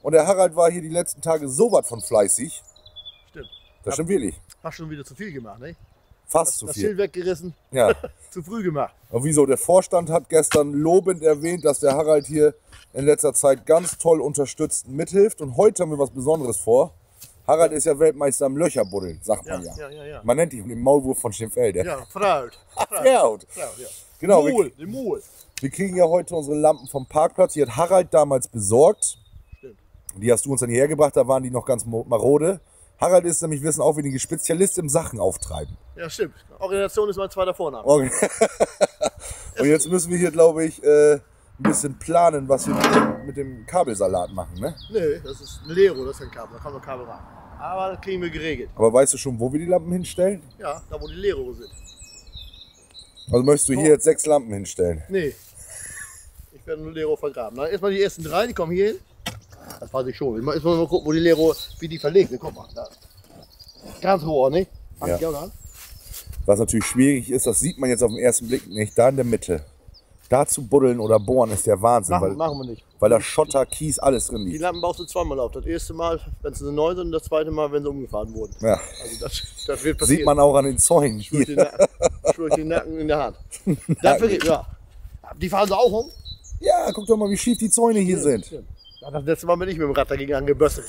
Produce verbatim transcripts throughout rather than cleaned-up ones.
Und der Harald war hier die letzten Tage so was von fleißig. Stimmt. Das stimmt wirklich. Hast schon wieder zu viel gemacht, ne? Fast Das, zu das viel. Schild weggerissen. Ja. Zu früh gemacht. Und wieso? Der Vorstand hat gestern lobend erwähnt, dass der Harald hier in letzter Zeit ganz toll unterstützt und mithilft. Und heute haben wir was Besonderes vor. Harald ist ja Weltmeister im Löcherbuddeln, sagt man ja. Ja, ja, ja, ja. Man nennt ihn den Maulwurf von Schönfelde. Ja, Fraud. Fraud. Ja. Genau. Wir, Mol, den Mol. wir kriegen ja heute unsere Lampen vom Parkplatz. Die hat Harald damals besorgt. Stimmt. Die hast du uns dann hierher gebracht, da waren die noch ganz marode. Harald ist nämlich, wissen auch, wie Spezialist im Sachen auftreiben. Ja, stimmt. Organisation ist mein zweiter Vorname. Okay. Und jetzt müssen wir hier, glaube ich, äh, ein bisschen planen, was wir mit dem, mit dem Kabelsalat machen, ne? Nee, das ist ein Lero, das ist ein Kabel, da kommt noch Kabel rein. Aber das kriegen wir geregelt. Aber weißt du schon, wo wir die Lampen hinstellen? Ja, da wo die Lero sind. Also möchtest du hier Oh. jetzt sechs Lampen hinstellen? Nee. Ich werde nur Lero vergraben. Dann erstmal die ersten drei, die kommen hier hin. Das weiß ich schon. Jetzt muss man mal gucken, wo die Lero, wie die verlegt sind. Guck mal, da. Ganz hoch, nicht? Fang Ja. ich auch an. Was natürlich schwierig ist, das sieht man jetzt auf den ersten Blick nicht, da in der Mitte. Da zu buddeln oder bohren ist der Wahnsinn, Machen, weil, machen wir nicht. weil da Schotter, Kies, alles drin Die liegt. Lampen baust du zweimal auf. Das erste Mal, wenn sie neu sind, und das zweite Mal, wenn sie umgefahren wurden. Ja. Also das, das wird passieren. Sieht man auch an den Zäunen. Schwör ich den Nacken, schwör ich den Nacken in der Hand. Dafür, ja. Die fahren sie auch um. Ja, guck doch mal, wie schief die Zäune hier sind. Ja, das letzte Mal bin ich mit dem Rad dagegen angebösselt.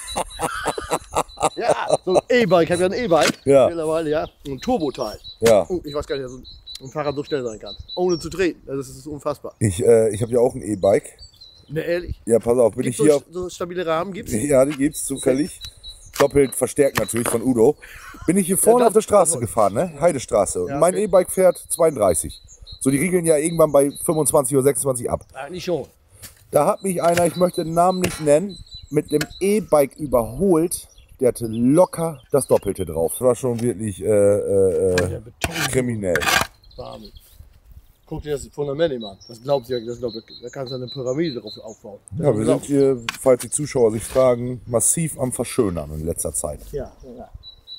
Ja, so ein E-Bike. Ich habe ja ein E-Bike. Ja. Mittlerweile, ja. Ein Turboteil. Ja. Oh, ich weiß gar nicht, dass ein Fahrrad so schnell sein kann. Ohne zu treten. Das ist unfassbar. Ich, äh, ich habe ja auch ein E-Bike. Ne, ehrlich. Ja, pass auf, bin Gibt's ich hier. so, so stabile Rahmen? Gibt's? Ja, die gibt's zufällig. Doppelt verstärkt natürlich von Udo. Bin ich hier vorne das- auf der Straße gefahren, ne? Heidestraße. Und Ja, mein okay. E-Bike fährt zweiunddreißig. So, die riegeln ja irgendwann bei fünfundzwanzig oder sechsundzwanzig ab. Eigentlich schon. Da hat mich einer, ich möchte den Namen nicht nennen, mit dem E-Bike überholt. Der hatte locker das Doppelte drauf. Das war schon wirklich äh, äh, Der äh, Beton. kriminell. Wahnsinn. Guck dir das Fundament eben an. Das glaubst du ja, das glaub, da kannst du eine Pyramide drauf aufbauen. Das Ja, wir sind glaubst du. hier, falls die Zuschauer sich fragen, massiv am Verschönern in letzter Zeit. Ja, ja.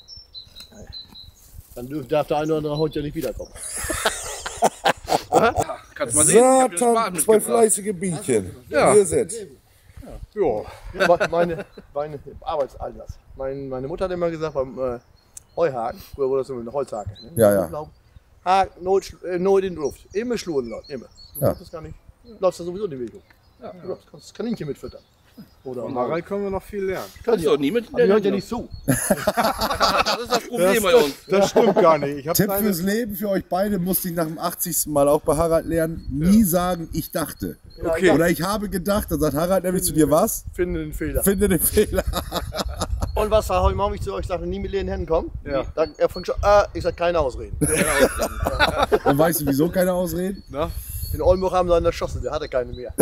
Dann dürf- darf der eine oder andere heute ja nicht wiederkommen. Kannst mal sehen, ich hab dir Satan, Spaten zwei mitgebracht. fleißige Bienchen. Ja. Hier sind. Ja. Me- Meine, meine Arbeitsalters. Mein, meine Mutter hat immer gesagt, beim äh, Heuhaken, früher wurde das so eine Holzhake. Ne? Ja, ja. Haken, Not, sch- äh, Not in die Luft. Immer schlurren laut, immer. Du Ja. ja. Das gar nicht. Du läufst da sowieso die Bewegung. Ja. Du läufst, kannst das Kaninchen mitfüttern. Oder Von Harald können wir noch viel lernen. Können Ist die doch auch. nie mit. Aber die hört ja nicht zu. Das ist das Problem bei uns. Das stimmt gar nicht. Ich hab Tipp keine- fürs Leben für euch beide musste ich nach dem achtzigsten Mal auch bei Harald lernen. Nie sagen, ich dachte. Okay. Oder ich habe gedacht, dann sagt Harald nämlich zu dir was? Finde den Fehler. Finde den Fehler. Und was sage ich, ich zu euch? Sage, nie mit leeren Händen kommen. Ja. Dann, er fängt schon, äh, ich sag keine Ausreden. Und weißt du, wieso keine Ausreden? Na? In Oldenburg haben sie einen erschossen, der hatte keine mehr.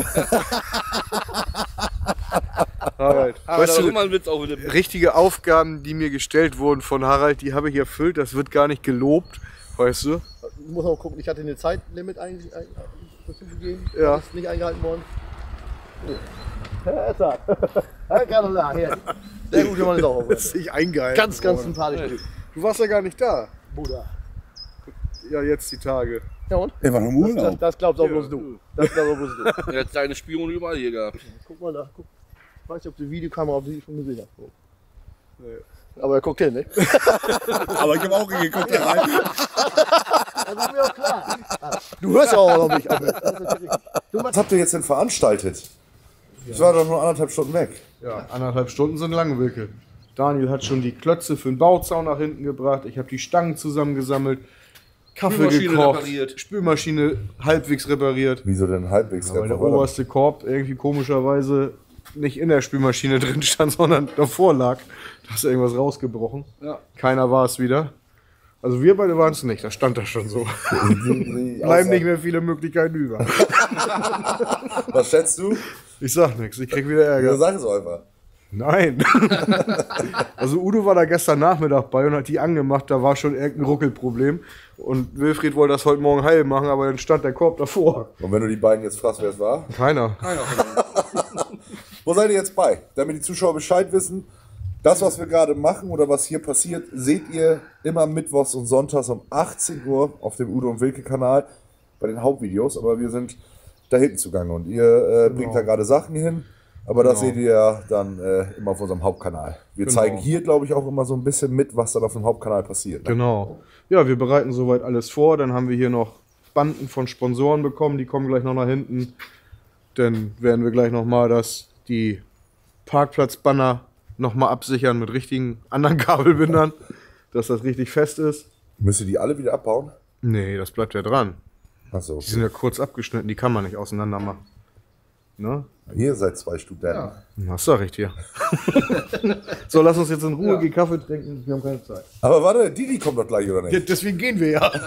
Harald. Aber Weißt da ist du, immer ein Witz auch mit dem. richtige Aufgaben, die mir gestellt wurden von Harald, die habe ich erfüllt. Das wird gar nicht gelobt. Weißt du? Ich muss auch gucken, ich hatte eine Zeitlimit eigentlich ein- dazu gegeben. Ja. Das ist nicht eingehalten worden. Oh. Herr Etzert. Herr Kanola, hier. Sehr guter Mann ist auch auf. Das ist nicht eingehalten. Ganz, ganz sympathisch. Typ. Du warst ja gar nicht da. Bruder. Ja, jetzt die Tage. Ja und? Er war im Das, das, das glaubst auch bloß du. Das glaubst auch bloß du. Er hat seine Spione überall hier gehabt. Guck mal da. Guck. Ich weiß nicht, ob die Videokamera auf die schon gesehen hat. Oh. Nee. Aber er guckt hin, ne? Aber ich habe auch hingeguckt, Harald. Das ist mir auch klar. Du hörst ja auch noch mich. Das ist natürlich richtig. Du Was machst habt ihr jetzt denn veranstaltet? Ich war doch nur anderthalb Stunden weg. Ja, anderthalb Stunden sind lang, Wilke. Daniel hat schon die Klötze für den Bauzaun nach hinten gebracht. Ich habe die Stangen zusammengesammelt. Kaffee Spülmaschine gekocht. repariert. Spülmaschine halbwegs repariert. Wieso denn halbwegs? Weil der oberste Korb irgendwie komischerweise nicht in der Spülmaschine drin stand, sondern davor lag. Da ist irgendwas rausgebrochen. Ja. Keiner war es wieder. Also wir beide waren es nicht, das stand da schon so. Bleiben nicht mehr viele Möglichkeiten über. Was schätzt du? Ich sag nichts, ich krieg wieder Ja, Ärger. sag es einfach. Nein. Also Udo war da gestern Nachmittag bei und hat die angemacht, da war schon irgendein Ruckelproblem. Und Wilfried wollte das heute Morgen heil machen, aber dann stand der Korb davor. Und wenn du die beiden jetzt fragst, wer es war? Keiner. Wo seid ihr jetzt bei? Damit die Zuschauer Bescheid wissen, das, was wir gerade machen oder was hier passiert, seht ihr immer mittwochs und sonntags um achtzehn Uhr auf dem Udo und Wilke Kanal bei den Hauptvideos. Aber wir sind da hinten zugange und ihr äh, bringt da gerade Sachen hin. Aber das Genau. seht ihr ja dann äh, immer auf unserem Hauptkanal. Wir Genau. zeigen hier, glaube ich, auch immer so ein bisschen mit, was dann auf dem Hauptkanal passiert. Ne? Genau. Ja, wir bereiten soweit alles vor. Dann haben wir hier noch Banden von Sponsoren bekommen. Die kommen gleich noch nach hinten. Dann werden wir gleich nochmal das, die Parkplatzbanner nochmal absichern mit richtigen anderen Kabelbindern, dass das richtig fest ist. Müsst ihr die alle wieder abbauen? Nee, das bleibt ja dran. Achso. Die sind ja kurz abgeschnitten, die kann man nicht auseinander machen. Ne? Ihr seid zwei Studenten. Das sag ich dir. So, lass uns jetzt in Ruhe gehen, Kaffee trinken. Wir haben keine Zeit. Aber warte, Didi kommt doch gleich, oder nicht? Ja, deswegen gehen wir ja.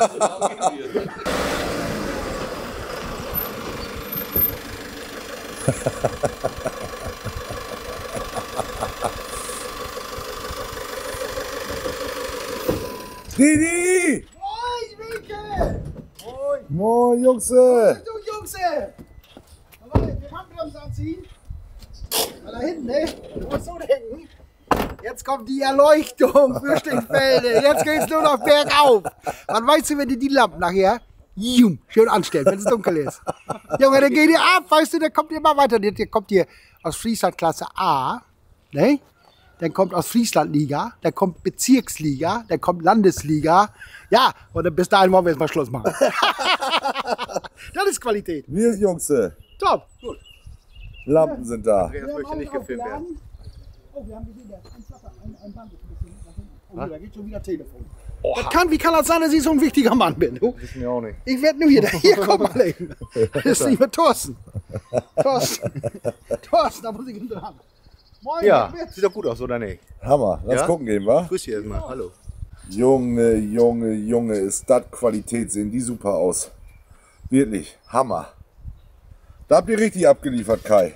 Didi! Moin, Winke! Moin! Moin, Jungse! Du Jungse! Warte, wir Handbremse anziehen. Da hinten, ne? Du musst so denken. Jetzt kommt die Erleuchtung für Stichfelde. Jetzt geht's nur noch bergauf. Wann weißt du, wenn du die Lampen nachher jum, schön anstellst, wenn es dunkel ist? Junge, dann geht ihr ab, weißt du, dann kommt ihr immer weiter. Der kommt hier aus Friesland Klasse A, ne? Dann kommt aus Friesland Liga, dann kommt Bezirksliga, dann kommt Landesliga. Ja, und dann bis dahin wollen wir jetzt mal Schluss machen. Das ist Qualität. Wie ist Jungse? Top. Gut. Lampen sind da. Wir möchte nicht gefilmt werden. Oh, wir haben gesehen, der ein Flapper, ein, ein Band ist ein bisschen nach hinten. Oh, da geht schon wieder Telefon. Das kann, wie kann das sein, dass ich so ein wichtiger Mann bin? Du? Wissen wir auch nicht. Ich werde nur hier, hier komm mal eben. Das ist nicht mehr Thorsten. Thorsten, Thorsten, da muss ich ihn dran. Moin, Ja, Herr Witz. sieht doch gut aus, oder nicht? Hammer. Lass Ja? gucken gehen, wa? Grüß dich erstmal. Hallo. Junge, Junge, Junge, ist das Qualität, sehen die super aus. Wirklich, Hammer. Da habt ihr richtig abgeliefert, Kai.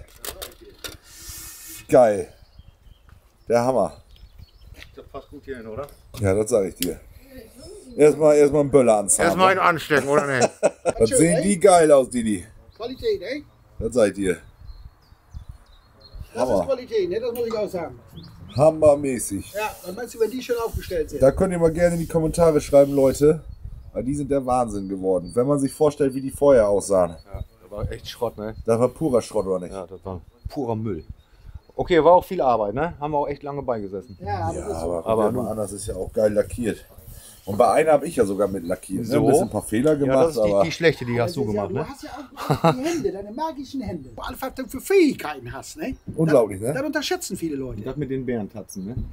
Geil. Der Hammer. Das passt gut hier hin, oder? Ja, das sag ich dir. Erstmal erstmal einen Böller anzahlen. Erstmal einen anstecken, oder nicht? Das sehen die geil aus, Didi. Qualität, ey. Das sag ich dir. Das ist Hammer. Qualität, ne? Das muss ich auch sagen. Hammermäßig. Ja, was meinst du, wenn die schön aufgestellt sind? Da könnt ihr mal gerne in die Kommentare schreiben, Leute. Weil die sind der Wahnsinn geworden. Wenn man sich vorstellt, wie die vorher aussahen. Ja, das war echt Schrott, ne? Das war purer Schrott, oder nicht? Ja, das war purer Müll. Okay, war auch viel Arbeit, ne? Haben wir auch echt lange beigesessen. Ja, das Ja, ist so. aber, Aber aber nun- mal an, das ist ja auch geil lackiert. Und bei einer habe ich ja sogar mit lackiert. Ne? So? Ein bisschen ein paar Fehler Ja, gemacht, das ist die, aber die schlechte, die hast Das du ist ja, gemacht, ne? Du hast ja auch die Hände, deine magischen Hände. Du einfach für Fähigkeiten hast, ne? unglaublich, Das, ne? das unterschätzen viele Leute. Das mit den Bärentatzen, ne?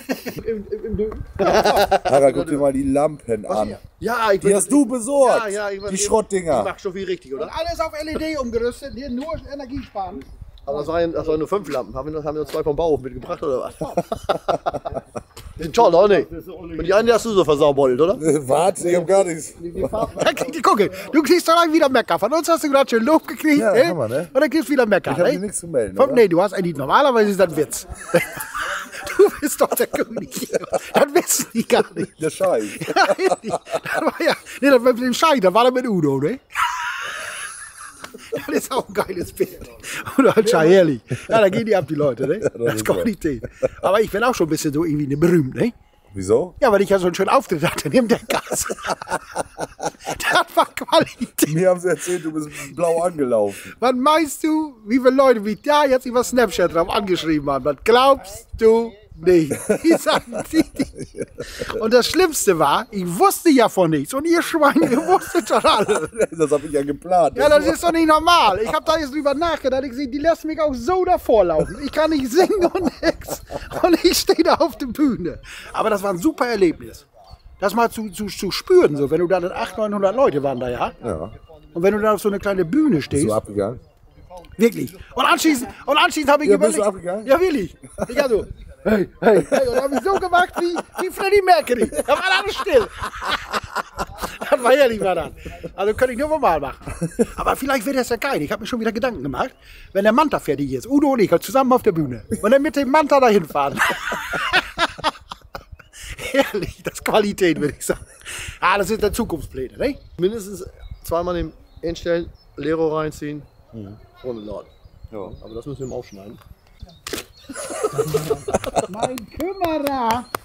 Harald, guck dir mal die Lampen an. Ja, ich Die hast du besorgt. Ja, ja, ich die Schrottdinger. Ich mach schon viel richtig, Und oder? alles auf L E D umgerüstet, hier nur Energie sparen. Aber das waren, das waren nur fünf Lampen. Haben wir noch, haben wir noch zwei vom Bauhof mitgebracht, oder was? Die sind toll, oder nicht? Und die eine hast du so versaubollt, oder? Warte, ich hab gar nichts. Da krieg ich, gucke, du kriegst doch gleich wieder Mecker. Von uns hast du gerade schön Lob gekriegt, Ja, ne? Hammer, ne? Und dann kriegst du wieder Mecker, Ich hab ne? dir nichts zu melden, Von, oder? nee, du hast eigentlich normalerweise ist das ein Witz. Du bist doch der König. Das wissen die gar nicht. Der Scheiß. Ja, ehrlich. Das war ja, nee, das war mit dem Schein, da war er mit Udo, ne? Das ist auch ein geiles Bild. Oder halt Schein, ehrlich. Ja, da gehen die ab, die Leute, ne? Das ist Qualität. Aber ich bin auch schon ein bisschen so irgendwie ne berühmt, ne? Wieso? Ja, weil ich ja so einen schönen Auftritt hatte, neben der Gas. Das war Qualität. Mir haben sie erzählt, du bist blau angelaufen. Was meinst du, wie viele Leute wie da jetzt über Snapchat drauf angeschrieben haben? Das glaubst du nicht. Die sagen, die, die. Und das Schlimmste war, ich wusste ja von nichts. Und ihr Schweine, ihr wusstet schon alle. Das habe ich ja geplant. Ja, das ist doch nicht normal. Ich habe da jetzt drüber nachgedacht. Ich sehe, die lassen mich auch so davor laufen. Ich kann nicht singen und nix. Und ich stehe da auf der Bühne. Aber das war ein super Erlebnis. Das mal zu, zu, zu spüren, so, wenn du da dann achthundert, neunhundert Leute waren da, ja? Ja. Und wenn du da auf so eine kleine Bühne Bist stehst, du abgegangen? wirklich. Und anschließend, und anschließend habe ich Ja, bist überlegt. du abgegangen? Ja, wirklich. Ich hab so, hey, hey, hey. Und habe ich so gemacht wie, wie Freddie Mercury. Da war alles still. Das war ehrlich, war das. Also könnte ich nur normal machen. Aber vielleicht wäre das ja geil. Ich habe mir schon wieder Gedanken gemacht, wenn der Manta fertig ist. Udo und ich zusammen auf der Bühne. Und dann mit dem Manta dahin fahren. Ehrlich, das ist Qualität, würde ich sagen. Ah, das sind der Zukunftspläne, ne? Mindestens zweimal den hinstellen, Lero reinziehen, ohne Laut. Ja. Aber das müssen wir ihm aufschneiden. Mein Kümmerer.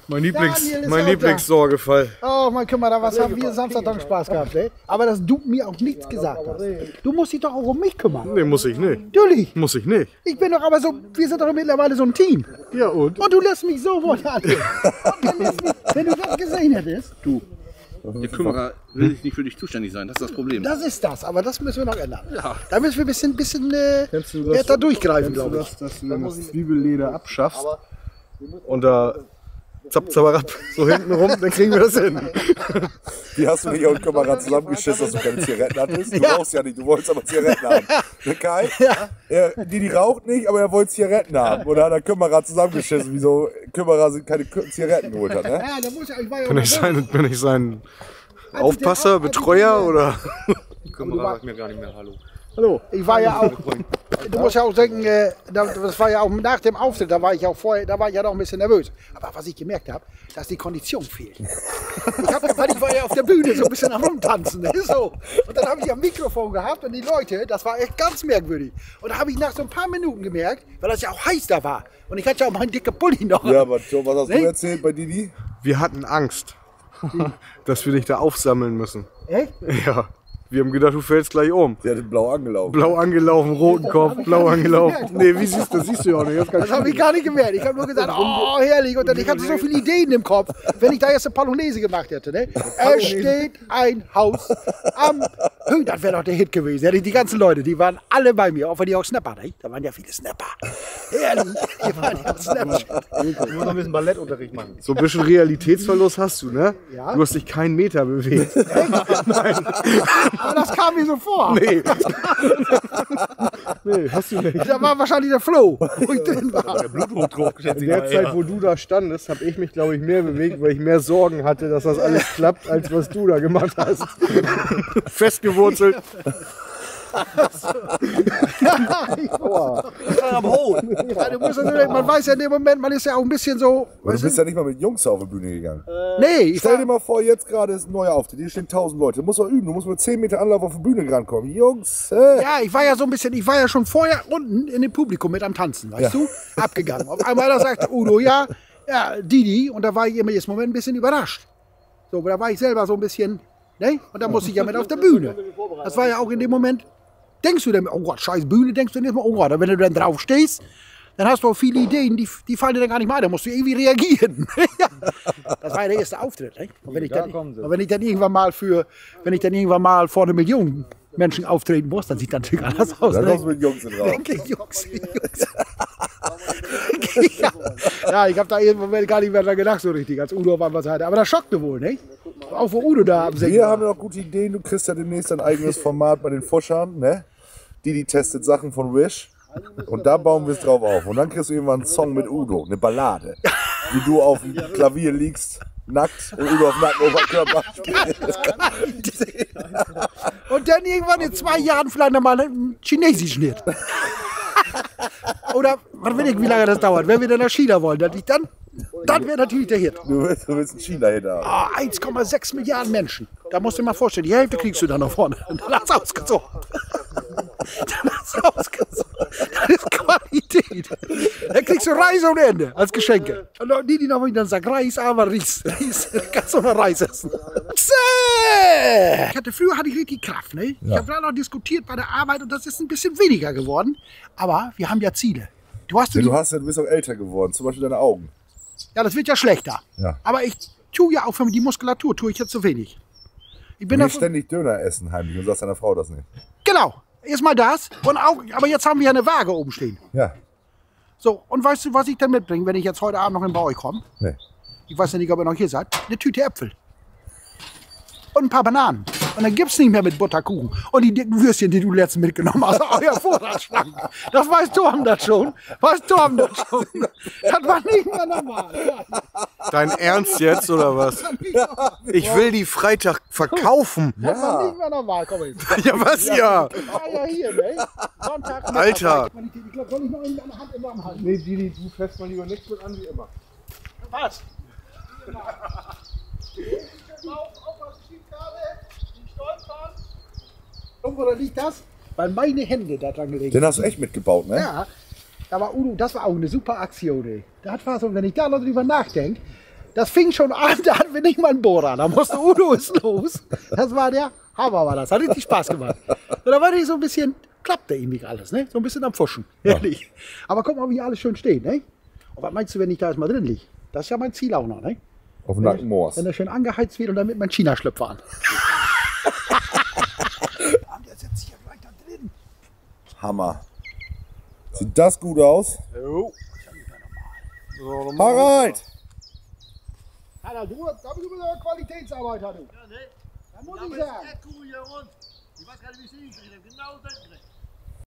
Mein, Lieblings, Daniel ist mein auch Lieblingssorgefall. Oh, mein Kümmerer, was haben wir Samstag Spaß gehabt, ey? Aber dass du mir auch nichts gesagt hast. Du musst dich doch auch um mich kümmern. Nee, muss ich nicht. Natürlich. Muss ich nicht. Ich bin doch aber so, wir sind doch mittlerweile so ein Team. Ja, und? Und du lässt mich so wohl, Daniel. Und du lässt mich, wenn du das gesehen hättest. Du, der Kümmerer will nicht für dich zuständig sein, das ist das Problem. Das ist das, aber das müssen wir noch ändern. Ja. Da müssen wir ein bisschen, bisschen äh, Kennst du mehr da durchgreifen, kennst du glaube ich. das, dass du dann das Zwiebelleder abschaffst und da zapp, zapp, so hinten rum, dann kriegen wir das hin. Wie hast du dich auch Kamera zusammengeschissen, dass du keine Zigaretten hattest? Du Ja. rauchst ja nicht, du wolltest aber Zigaretten haben. Der Kai, er, die, die raucht nicht, aber er wollte Zigaretten haben. Und da hat der Kümmerer zusammengeschissen, wieso Kümmerer sind keine K- Zigaretten geholt hat, ne? Ja, da muss ja, ich war ja Bin ich sein, bin ich sein Aufpasser, Betreuer oder? Kamera sagt mir gar nicht mehr Hallo. Hallo. Ich war ja auch, du musst ja auch denken, äh, da- das war ja auch nach dem Auftritt, da war ich auch vorher, da war ich ja noch ein bisschen nervös. Aber was ich gemerkt habe, dass die Kondition fehlt. Ich, hab, weil ich war ja auf der Bühne so ein bisschen am Rumtanzen. Ne? So. Und dann habe ich am Mikrofon gehabt und die Leute, das war echt ganz merkwürdig. Und da habe ich nach so ein paar Minuten gemerkt, weil das ja auch heiß da war. Und ich hatte ja auch meinen dicken Pulli noch. Ja, aber Joe, was hast du Nee. erzählt bei Didi? Wir hatten Angst, dass wir dich da aufsammeln müssen. Echt? Ja. Wir haben gedacht, du fällst gleich um. Der hat blau angelaufen. Blau angelaufen, roten Kopf, blau angelaufen. Nee, wie siehst du das? Siehst du ja auch nicht. Das, Das habe ich gar nicht gemerkt. Ich habe nur gesagt, oh herrlich. Und dann, ich hatte so viele Ideen im Kopf, wenn ich da jetzt eine Polonaise gemacht hätte. Ne? Es steht ein Haus am Höhen. Das wäre doch der Hit gewesen. Ja, die ganzen Leute, die waren alle bei mir, auch wenn die auch Snapper. Ne? Da waren ja viele Snapper. Herrlich. Die waren ja Snapper. Ich muss noch ein bisschen Ballettunterricht machen. so ein bisschen Realitätsverlust hast du, ne? Ja. Du hast dich keinen Meter bewegt. Aber das kam mir so vor. Nee. Nee, hast du nicht. Da war wahrscheinlich der Flow, wo ich drin war. Bluthochdruck, schätze In der Zeit, wo du da standest, habe ich mich, glaube ich, mehr bewegt, weil ich mehr Sorgen hatte, dass das alles klappt, als was du da gemacht hast. Festgewurzelt. am Hohn. Ja, du musst ja nur, man weiß ja in dem Moment, man ist ja auch ein bisschen so. Aber du bist ja nicht mal mit Jungs auf die Bühne gegangen. Nee, ich Stell dir war, mal vor, jetzt gerade ist ein neuer Auftritt, hier stehen tausend Leute. Du musst mal üben, du musst mit zehn Meter Anlauf auf die Bühne rankommen. Jungs, äh. ja, ich war ja so ein bisschen, ich war ja schon vorher unten in dem Publikum mit am Tanzen, weißt du? Abgegangen. Auf einmal da sagte Udo, ja, ja, Didi, und da war ich immer jetzt Moment ein bisschen überrascht. So, aber da war ich selber so ein bisschen, ne? Und da musste ich ja mit auf der Bühne. Das war ja auch in dem Moment, denkst du denn, oh Gott, scheiß Bühne, denkst du nicht mal, oh Gott, und wenn du dann drauf stehst, dann hast du auch viele Ideen, die, die fallen dir dann gar nicht mal ein, da musst du irgendwie reagieren. Das war ja der erste Auftritt. Ne? Und, wenn ich dann, und wenn ich dann irgendwann mal für, wenn ich dann irgendwann mal vor einer Million Menschen auftreten muss, dann sieht das natürlich anders aus. Dann Ne? kommst du mit Jungs in den Raum. Okay, Jungs, Jungs. ja, ja, ich habe da irgendwann gar nicht mehr dran gedacht so richtig, als Udo auf einmal hatte. Aber das schockte wohl, nicht? Auch wo Udo da am Singen Wir war. haben ja noch gute Ideen. Du kriegst ja demnächst ein eigenes Format bei den Fuschern, ne? Didi testet Sachen von Wish. Und da bauen wir es drauf auf. Und dann kriegst du irgendwann einen Song mit Udo, eine Ballade. Wie du auf dem Klavier liegst, nackt, und Udo auf nackten Oberkörper spielt. Und dann irgendwann in zwei Jahren vielleicht nochmal einen chinesischen Hit. Oder, was will ich, wie lange das dauert? Wenn wir dann nach China wollen, dann, dann, dann wäre natürlich der Hit. Du willst, du willst einen China-Hit haben. Ah, eins Komma sechs Milliarden Menschen. Da musst du dir mal vorstellen, die Hälfte kriegst du dann noch vorne. Und dann hast du ausgesucht. Dann hast du ausgesucht. Das ist Qualität. Dann kriegst du Reis ohne Ende als Geschenke. Und dann die, die noch dann sagen, Reis, aber Reis. Reis. Kannst du noch Reis essen. Ich hatte, früher hatte ich richtig Kraft. Ne? Ich habe da noch diskutiert bei der Arbeit und das ist ein bisschen weniger geworden. Aber wir haben ja Ziele. Du hast, Ja, die, du, hast ja, du bist auch älter geworden, zum Beispiel deine Augen. ja, das wird ja schlechter. Ja. Aber ich tue ja auch für die Muskulatur, tue ich jetzt zu wenig. Ich Du bin willst davon, ständig Döner essen heimlich und sagst deiner Frau das nicht. genau, erstmal das. Und auch, aber jetzt haben wir ja eine Waage oben stehen. Ja, So, und weißt du, was ich dann mitbringe, wenn ich jetzt heute Abend noch in bei euch komme? nee. Ich weiß ja nicht, ob ihr noch hier seid. Eine Tüte Äpfel. Und ein paar Bananen. Und dann gibt's nicht mehr mit Butterkuchen. Und die dicken Würstchen, die du letztens mitgenommen hast, euer Vorratsschrank. Das weiß Torben das schon. Weiß Torben das schon. Das war nicht mehr normal. Dein Ernst jetzt oder was? Ich will die Freitag verkaufen. Das war nicht mehr normal. Komm jetzt. Ja, was ja? Ja, ja, hier, ne? Sonntag. Alter. Ich glaube, soll ich noch in der Hand im Arm halten? Nee, Didi, du fährst mal lieber nichts mit an wie immer. Was? Und wo liegt das? Weil meine Hände da dran gelegt Den hast du echt mitgebaut, ne? Ja, da war Udo, das war auch eine super Aktion, ey. Das war so, wenn ich da noch drüber nachdenke, Das fing schon an, da hatten wir nicht mal einen Bohrer. Da musste Udo ist los. Das war der Hammer, war das. Hat richtig Spaß gemacht. Und da war die so ein bisschen, klappte irgendwie alles, ne? So ein bisschen am Pfuschen. Ehrlich. Aber guck mal, wie alles schön steht, ne? Und was meinst du, wenn ich da erstmal drin liege? Das ist ja mein Ziel auch noch, ne? Auf dem Nacken Moors. Wenn er schön angeheizt wird und dann mit meinem China-Schlüpfer an. Der sitzt hier gleich da drin. Hammer. Sieht das gut aus? Jo. Harald! Alter, du, da bist du mit einer Qualitätsarbeiter, du. Ja, ne? Da muss Da ich ist sagen. der Kuh hier und ich weiß gar nicht, wie sie ihn kriegen. Genau das.